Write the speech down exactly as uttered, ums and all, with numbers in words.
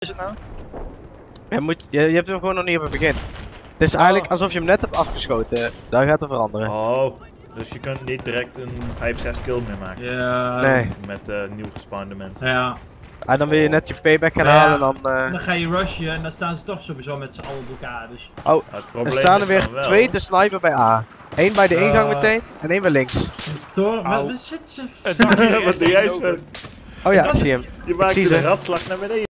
is het nou? Je, moet, je, je hebt hem gewoon nog niet op het begin. Het is eigenlijk alsof je hem net hebt afgeschoten. Daar gaat het veranderen. Oh, dus je kunt niet direct een vijf, zes kill meer maken. Ja. Nee. Met uh, nieuw gespawnde mensen. Ja. En dan wil je net je payback gaan Ja. halen en dan... Uh... Dan ga je rushen en dan staan ze toch sowieso met z'n allen op elkaar. Dus... Oh, er staan er weer twee te snipen bij A. Eén bij de ingang Uh, meteen en één bij links. Toren, waar zitten ze? Wat doe jij, Sven? Oh ja, ik zie hem. Je maakt zie een ze. ratslag naar beneden.